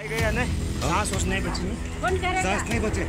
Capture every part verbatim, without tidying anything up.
सांस नहीं बची, सांस नहीं बचे।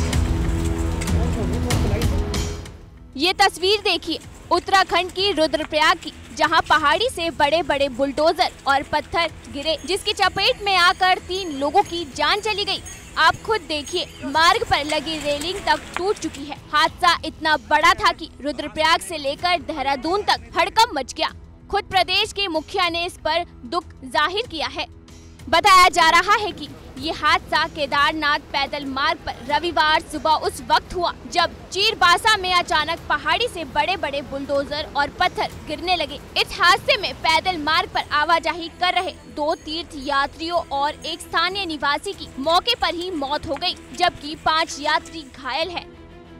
ये तस्वीर देखिए उत्तराखंड की रुद्रप्रयाग की, जहां पहाड़ी से बड़े बड़े बुलडोजर और पत्थर गिरे, जिसकी चपेट में आकर तीन लोगों की जान चली गई। आप खुद देखिए, मार्ग पर लगी रेलिंग तक टूट चुकी है। हादसा इतना बड़ा था कि रुद्रप्रयाग से लेकर देहरादून तक हड़कंप मच गया। खुद प्रदेश के मुखिया ने इस पर दुख जाहिर किया है। बताया जा रहा है कि ये हादसा केदारनाथ पैदल मार्ग पर रविवार सुबह उस वक्त हुआ जब चीरबासा में अचानक पहाड़ी से बड़े बड़े बुलडोजर और पत्थर गिरने लगे। इस हादसे में पैदल मार्ग पर आवाजाही कर रहे दो तीर्थ यात्रियों और एक स्थानीय निवासी की मौके पर ही मौत हो गई, जबकि पाँच यात्री घायल हैं।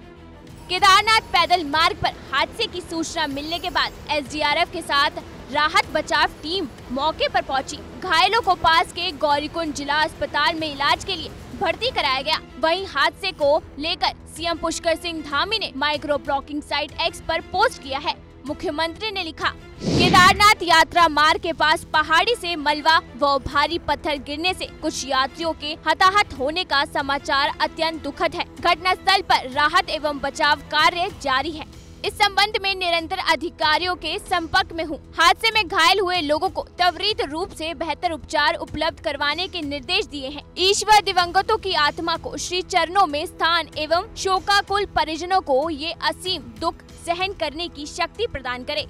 केदारनाथ पैदल मार्ग पर हादसे की सूचना मिलने के बाद एस डी आर एफ के साथ राहत बचाव टीम मौके पर पहुंची। घायलों को पास के गौरीकुंड जिला अस्पताल में इलाज के लिए भर्ती कराया गया। वहीं हादसे को लेकर सीएम पुष्कर सिंह धामी ने माइक्रो ब्लॉगिंग साइट एक्स पर पोस्ट किया है। मुख्यमंत्री ने लिखा, केदारनाथ यात्रा मार्ग के पास पहाड़ी से मलबा व भारी पत्थर गिरने से कुछ यात्रियों के हताहत होने का समाचार अत्यंत दुखद है। घटनास्थल पर राहत एवं बचाव कार्य जारी है। इस संबंध में निरंतर अधिकारियों के संपर्क में हूँ। हादसे में घायल हुए लोगों को त्वरित रूप से बेहतर उपचार उपलब्ध करवाने के निर्देश दिए हैं। ईश्वर दिवंगतों की आत्मा को श्री चरणों में स्थान एवं शोकाकुल परिजनों को ये असीम दुख सहन करने की शक्ति प्रदान करे।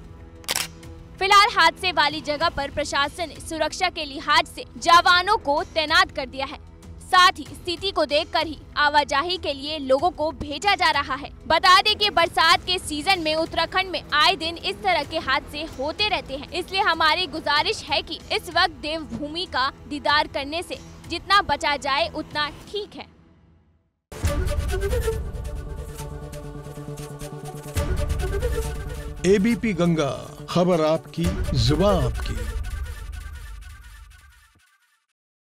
फिलहाल हादसे वाली जगह पर प्रशासन ने सुरक्षा के लिहाज से जवानों को तैनात कर दिया है। साथ ही स्थिति को देखकर ही आवाजाही के लिए लोगों को भेजा जा रहा है। बता दें कि बरसात के सीजन में उत्तराखंड में आए दिन इस तरह के हादसे होते रहते हैं, इसलिए हमारी गुजारिश है कि इस वक्त देवभूमि का दीदार करने से जितना बचा जाए उतना ठीक है। ए बी पी गंगा, खबर आपकी, जुबान आपकी।